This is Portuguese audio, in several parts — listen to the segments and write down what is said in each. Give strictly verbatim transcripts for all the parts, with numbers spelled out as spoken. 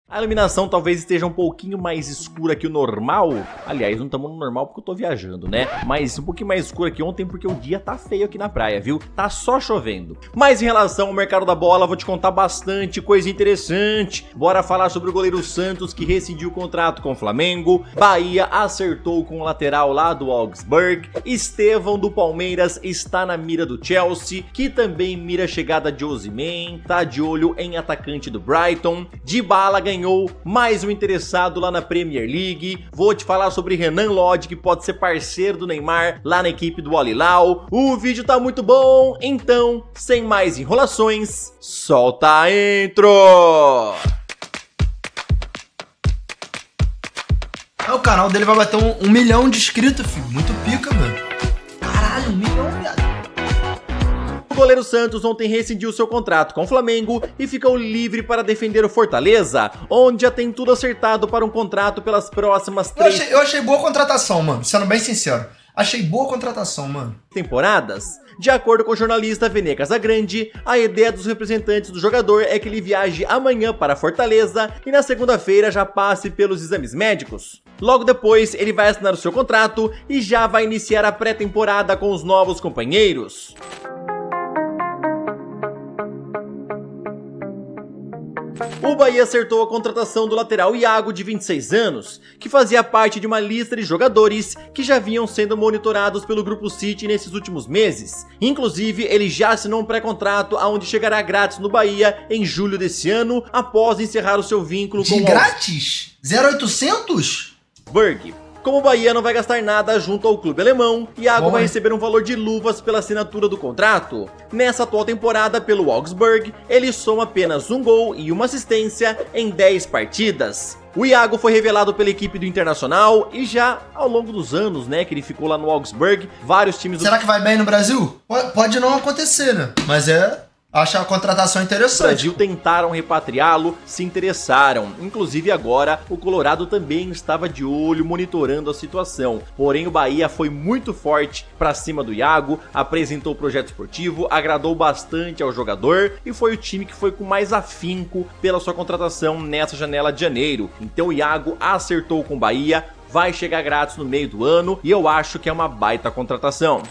A iluminação talvez esteja um pouquinho mais escura que o normal. Aliás, não estamos no normal porque eu tô viajando, né? Mas um pouquinho mais escura que ontem porque o dia tá feio aqui na praia, viu? Tá só chovendo. Mas em relação ao mercado da bola, vou te contar bastante coisa interessante. Bora falar sobre o goleiro Santos, que rescindiu o contrato com o Flamengo. Bahia acertou com o lateral lá do Augsburg. Estevão do Palmeiras está na mira do Chelsea, que também mira a chegada de Osimhen. Tá de olho em atacante do Brighton. Dybala ganhou Ganhou mais um interessado lá na Premier League. Vou te falar sobre Renan Lodge, que pode ser parceiro do Neymar lá na equipe do Al Hilal. O vídeo tá muito bom, então, sem mais enrolações, solta a intro! O canal dele vai bater um, um milhão de inscritos, filho. Muito pica, mano. Caralho, um milhão, viado. O goleiro Santos ontem rescindiu seu contrato com o Flamengo e ficou livre para defender o Fortaleza, onde já tem tudo acertado para um contrato pelas próximas três... Eu achei, eu achei boa contratação, mano, sendo bem sincero. Achei boa contratação, mano. Temporadas. De acordo com o jornalista Vene Casagrande, a ideia dos representantes do jogador é que ele viaje amanhã para Fortaleza e na segunda-feira já passe pelos exames médicos. Logo depois, ele vai assinar o seu contrato e já vai iniciar a pré-temporada com os novos companheiros. O Bahia acertou a contratação do lateral Iago, de vinte e seis anos, que fazia parte de uma lista de jogadores que já vinham sendo monitorados pelo Grupo City nesses últimos meses. Inclusive, ele já assinou um pré-contrato aonde chegará grátis no Bahia em julho desse ano, após encerrar o seu vínculo com o... De grátis? zero oitocentos? Berg. Como o Bahia não vai gastar nada junto ao clube alemão, Iago Bom, vai hein? receber um valor de luvas pela assinatura do contrato. Nessa atual temporada pelo Augsburg, ele soma apenas um gol e uma assistência em dez partidas. O Iago foi revelado pela equipe do Internacional e já ao longo dos anos, né, que ele ficou lá no Augsburg, vários times do... Será que vai bem no Brasil? Pode, pode não acontecer, né? Mas é... Acho a contratação O interessante. Brasil tentaram repatriá-lo, se interessaram. Inclusive agora o Colorado também estava de olho, monitorando a situação. Porém o Bahia foi muito forte para cima do Iago, apresentou o projeto esportivo, agradou bastante ao jogador e foi o time que foi com mais afinco pela sua contratação nessa janela de janeiro. Então o Iago acertou com o Bahia, vai chegar grátis no meio do ano e eu acho que é uma baita contratação.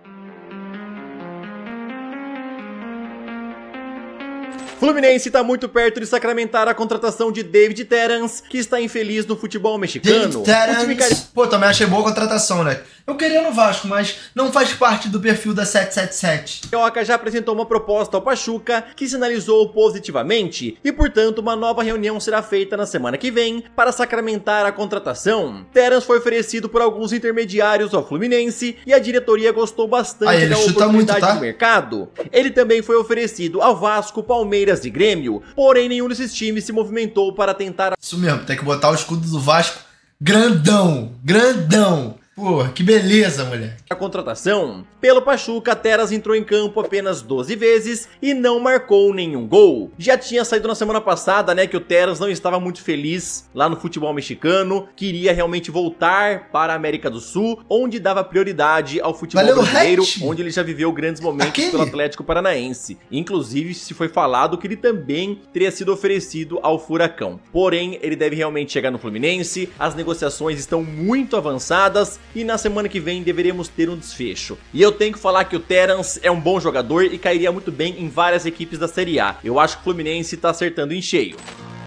Fluminense está muito perto de sacramentar a contratação de David Terans, que está infeliz no futebol mexicano. David O time cari... Terans. Pô, também achei boa a contratação, né? Eu queria no Vasco, mas não faz parte do perfil da sete sete sete. Carioca já apresentou uma proposta ao Pachuca, que sinalizou positivamente, e portanto uma nova reunião será feita na semana que vem para sacramentar a contratação. Terans foi oferecido por alguns intermediários ao Fluminense e a diretoria gostou bastante Ah, ele da chuta oportunidade muito, tá? do mercado. Ele também foi oferecido ao Vasco, Palmeiras e Grêmio, porém nenhum desses times se movimentou para tentar... Isso mesmo, tem que botar o escudo do Vasco grandão, grandão. Pô, que beleza, moleque. A contratação. Pelo Pachuca, Terans entrou em campo apenas doze vezes e não marcou nenhum gol. Já tinha saído na semana passada, né, que o Terans não estava muito feliz lá no futebol mexicano, queria realmente voltar para a América do Sul, onde dava prioridade ao futebol Valeu, brasileiro, Hatch. onde ele já viveu grandes momentos Aquele? pelo Atlético Paranaense. Inclusive, se foi falado que ele também teria sido oferecido ao Furacão. Porém, ele deve realmente chegar no Fluminense, as negociações estão muito avançadas, e na semana que vem deveremos ter um desfecho. E eu tenho que falar que o Terans é um bom jogador e cairia muito bem em várias equipes da Série A. Eu acho que o Fluminense tá acertando em cheio.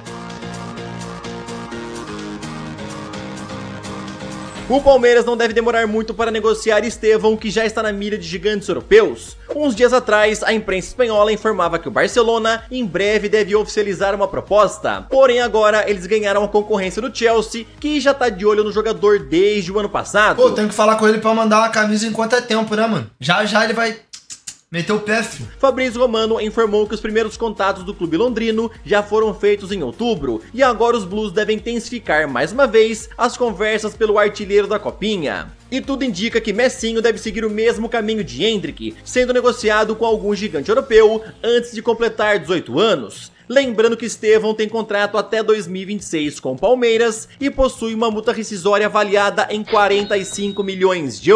O Palmeiras não deve demorar muito para negociar Estevão, que já está na mira de gigantes europeus. Uns dias atrás, a imprensa espanhola informava que o Barcelona em breve deve oficializar uma proposta. Porém, agora eles ganharam a concorrência do Chelsea, que já tá de olho no jogador desde o ano passado. Pô, tenho que falar com ele pra mandar uma camisa enquanto é tempo, né, mano? Já já ele vai meter o pé, filho. Fabrício Romano informou que os primeiros contatos do clube londrino já foram feitos em outubro e agora os Blues devem intensificar mais uma vez as conversas pelo artilheiro da Copinha. E tudo indica que Messinho deve seguir o mesmo caminho de Endrick, sendo negociado com algum gigante europeu antes de completar dezoito anos. Lembrando que Estevão tem contrato até dois mil e vinte e seis com o Palmeiras e possui uma multa rescisória avaliada em quarenta e cinco milhões de euros.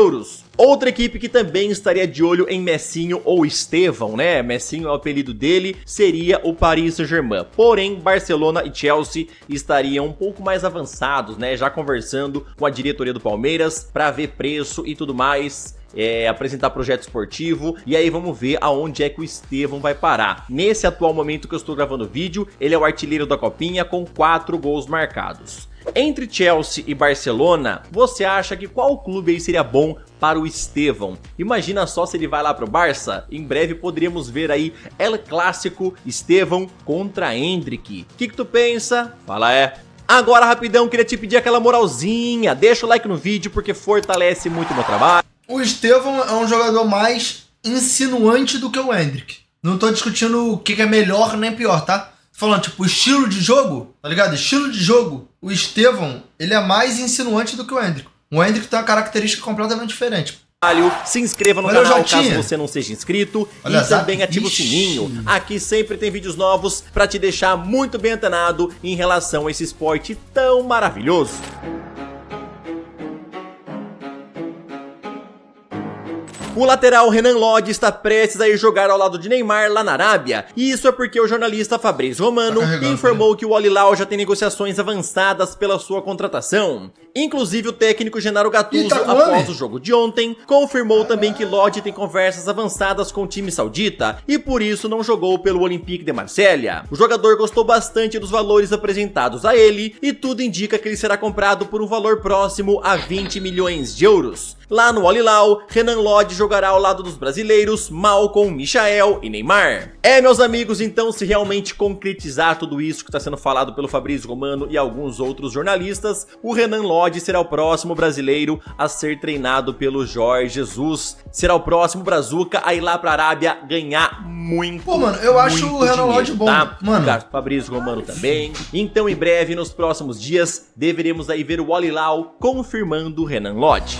Outra equipe que também estaria de olho em Messinho ou Estevão, né? Messinho é o apelido dele, seria o Paris Saint-Germain. Porém, Barcelona e Chelsea estariam um pouco mais avançados, né? Já conversando com a diretoria do Palmeiras para ver preço e tudo mais. É, apresentar projeto esportivo, e aí vamos ver aonde é que o Estevão vai parar. Nesse atual momento que eu estou gravando o vídeo, ele é o artilheiro da Copinha com quatro gols marcados. Entre Chelsea e Barcelona, você acha que qual clube aí seria bom para o Estevão? Imagina só se ele vai lá pro Barça. Em breve poderíamos ver aí El Clássico Estevão contra Endrick. O que que tu pensa? Fala é. Agora rapidão, queria te pedir aquela moralzinha, deixa o like no vídeo porque fortalece muito o meu trabalho. O Estevão é um jogador mais insinuante do que o Endrick. Não tô discutindo o que é melhor nem pior, tá? Falando, tipo, estilo de jogo, tá ligado? Estilo de jogo. O Estevão, ele é mais insinuante do que o Endrick. O Endrick tem uma característica completamente diferente. Se inscreva no Valeu, canal caso você não seja inscrito. Olha, e também ativa Ixi. o sininho. Aqui sempre tem vídeos novos pra te deixar muito bem antenado em relação a esse esporte tão maravilhoso. O lateral Renan Lodge está prestes a ir jogar ao lado de Neymar lá na Arábia, e isso é porque o jornalista Fabrício Romano tá informou né? que o Al Hilal já tem negociações avançadas pela sua contratação. Inclusive o técnico Gennaro Gattuso, tá após o jogo de ontem, confirmou também que Lodge tem conversas avançadas com o time saudita e por isso não jogou pelo Olympique de Marselha. O jogador gostou bastante dos valores apresentados a ele e tudo indica que ele será comprado por um valor próximo a vinte milhões de euros. Lá no Al Hilal, Renan Lodge jogará ao lado dos brasileiros Malcom, Michael e Neymar. É, meus amigos, então se realmente concretizar tudo isso que está sendo falado pelo Fabrício Romano e alguns outros jornalistas, o Renan Lodge será o próximo brasileiro a ser treinado pelo Jorge Jesus. Será o próximo brazuca a ir lá pra Arábia ganhar muito, Pô, mano, eu acho o Renan Lodge bom, tá? mano. O Fabrício Romano também. Então, em breve, nos próximos dias, deveremos aí ver o Al Hilal confirmando o Renan Lodge.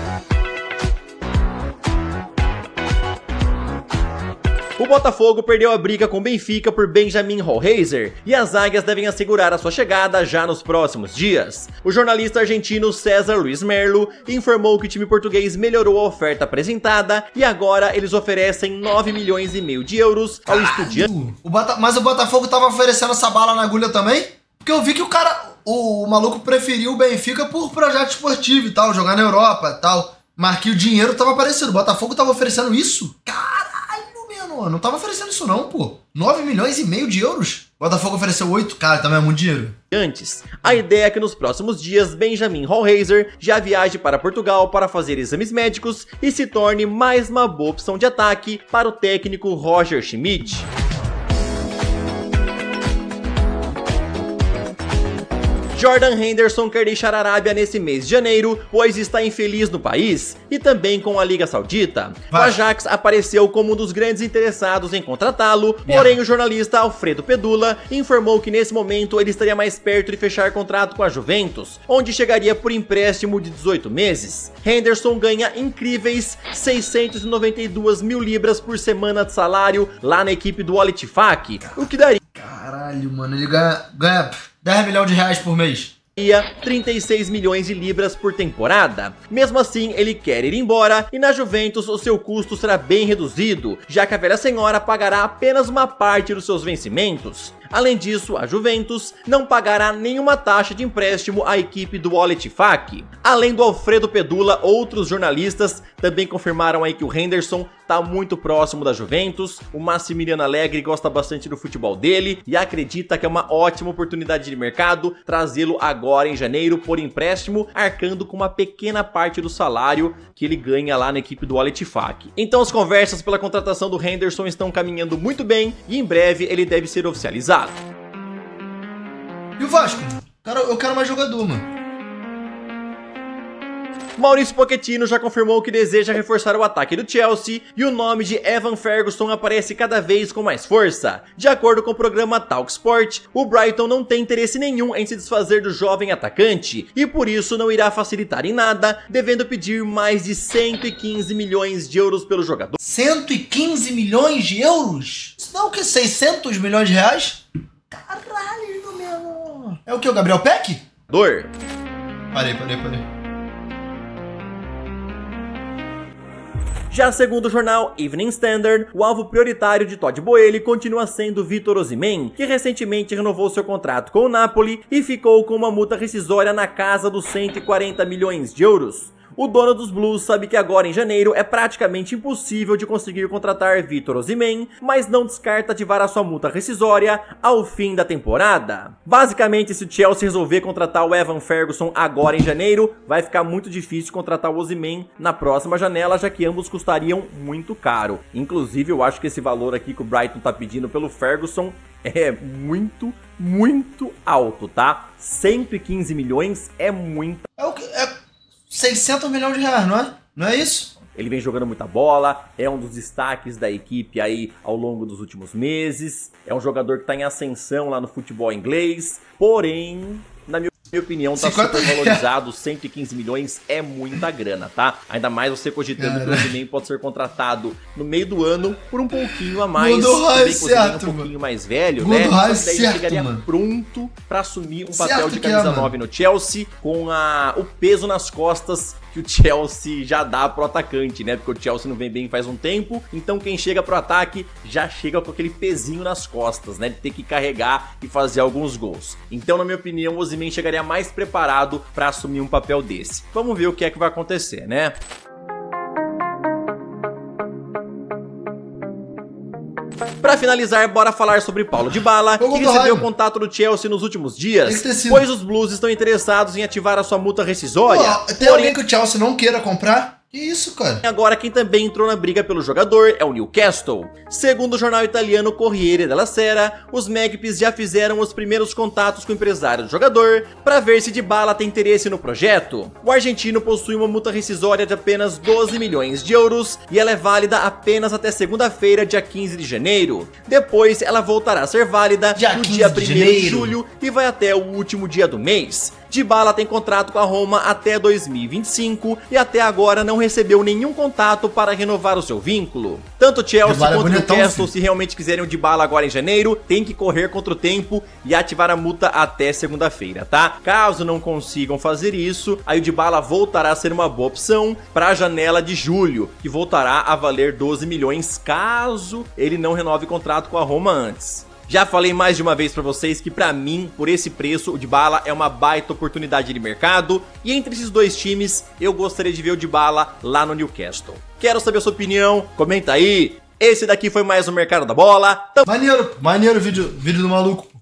O Botafogo perdeu a briga com o Benfica por Benjamin Hohlheiser e as águias devem assegurar a sua chegada já nos próximos dias. O jornalista argentino César Luiz Merlo informou que o time português melhorou a oferta apresentada e agora eles oferecem nove milhões e meio de euros ao Estudiantes. O Bota... Mas o Botafogo tava oferecendo essa bala na agulha também? Porque eu vi que o cara, o, o maluco preferiu o Benfica por projeto esportivo e tal, jogar na Europa e tal. Mas que o dinheiro tava aparecendo. O Botafogo tava oferecendo isso? Caralho, mano, não tava oferecendo isso não, pô. nove milhões e meio de euros? O Botafogo ofereceu oito, cara, também é muito dinheiro. Antes, a ideia é que nos próximos dias Benjamin Hohlheiser já viaje para Portugal para fazer exames médicos e se torne mais uma boa opção de ataque para o técnico Roger Schmidt. Jordan Henderson quer deixar a Arábia nesse mês de janeiro, pois está infeliz no país e também com a Liga Saudita. Vai. O Ajax apareceu como um dos grandes interessados em contratá-lo, porém o jornalista Alfredo Pedula informou que nesse momento ele estaria mais perto de fechar contrato com a Juventus, onde chegaria por empréstimo de dezoito meses. Henderson ganha incríveis seiscentos e noventa e duas mil libras por semana de salário lá na equipe do Al Ittifaq, o que daria... Caralho, mano, ele ganha... ganha... dez milhões de reais por mês. trinta e seis milhões de libras por temporada. Mesmo assim, ele quer ir embora e na Juventus o seu custo será bem reduzido, já que a velha senhora pagará apenas uma parte dos seus vencimentos. Além disso, a Juventus não pagará nenhuma taxa de empréstimo à equipe do Al Ittifaq. Além do Alfredo Pedula, outros jornalistas também confirmaram aí que o Henderson está muito próximo da Juventus. O Massimiliano Allegri gosta bastante do futebol dele e acredita que é uma ótima oportunidade de mercado trazê-lo agora em janeiro por empréstimo, arcando com uma pequena parte do salário que ele ganha lá na equipe do Al Ittifaq. Então as conversas pela contratação do Henderson estão caminhando muito bem e em breve ele deve ser oficializado. E o Vasco? Cara, eu quero mais jogador, mano. Maurício Pochettino já confirmou que deseja reforçar o ataque do Chelsea e o nome de Evan Ferguson aparece cada vez com mais força. De acordo com o programa Talksport, o Brighton não tem interesse nenhum em se desfazer do jovem atacante e por isso não irá facilitar em nada, devendo pedir mais de cento e quinze milhões de euros pelo jogador. cento e quinze milhões de euros? Isso dá o que? seiscentos milhões de reais? Caralho, meu... É o que, o Gabriel Peck? Dor. Parei, parei, parei. Já segundo o jornal Evening Standard, o alvo prioritário de Todd Boehly continua sendo Victor Osimhen, que recentemente renovou seu contrato com o Napoli e ficou com uma multa rescisória na casa dos cento e quarenta milhões de euros. O dono dos Blues sabe que agora em janeiro é praticamente impossível de conseguir contratar Victor Osimhen, mas não descarta ativar a sua multa rescisória ao fim da temporada. Basicamente, se o Chelsea resolver contratar o Evan Ferguson agora em janeiro, vai ficar muito difícil contratar o Osimhen na próxima janela, já que ambos custariam muito caro. Inclusive, eu acho que esse valor aqui que o Brighton tá pedindo pelo Ferguson é muito, muito alto, tá? cento e quinze milhões é muito. É o que... É... seiscentos milhões de reais, não é? Não é isso? Ele vem jogando muita bola, é um dos destaques da equipe aí ao longo dos últimos meses, é um jogador que está em ascensão lá no futebol inglês, porém, na minha opinião, tá super valorizado, cento e quinze milhões é muita grana, tá? Ainda mais você cogitando que o Osimhen pode ser contratado no meio do ano por um pouquinho a mais, Mundo bem certo, um pouquinho mais velho, Mundo né? Daí certo, chegaria mano. pronto pra assumir um Certo papel de que é, camisa mano. nove no Chelsea, com a, o peso nas costas que o Chelsea já dá pro atacante, né? Porque o Chelsea não vem bem faz um tempo, então quem chega pro ataque já chega com aquele pezinho nas costas, né? De ter que carregar e fazer alguns gols. Então, na minha opinião, o Osimhen chegaria mais preparado para assumir um papel desse. Vamos ver o que é que vai acontecer, né? Pra finalizar, bora falar sobre Paulo Dybala, que recebeu o contato do Chelsea nos últimos dias, pois os Blues estão interessados em ativar a sua multa rescisória. Pô, tem alguém que o Chelsea não queira comprar? Que isso, cara? Agora quem também entrou na briga pelo jogador é o Newcastle. Segundo o jornal italiano Corriere della Sera, os Magpies já fizeram os primeiros contatos com o empresário do jogador para ver se Dybala tem interesse no projeto. O argentino possui uma multa rescisória de apenas doze milhões de euros e ela é válida apenas até segunda-feira, dia quinze de janeiro. Depois ela voltará a ser válida dia no dia primeiro de julho e vai até o último dia do mês. Dybala tem contrato com a Roma até dois mil e vinte e cinco e até agora não recebeu nenhum contato para renovar o seu vínculo. Tanto Chelsea Dybala quanto o é bonitão, Newcastle, filho. se realmente quiserem o Dybala agora em janeiro, tem que correr contra o tempo e ativar a multa até segunda-feira, tá? Caso não consigam fazer isso, aí o Dybala voltará a ser uma boa opção para a janela de julho, que voltará a valer doze milhões caso ele não renove contrato com a Roma antes. Já falei mais de uma vez pra vocês que pra mim, por esse preço, o Dybala é uma baita oportunidade de mercado e entre esses dois times, eu gostaria de ver o Dybala lá no Newcastle. Quero saber a sua opinião, comenta aí. Esse daqui foi mais um Mercado da Bola. Tam- Maneiro, maneiro o vídeo, vídeo do maluco.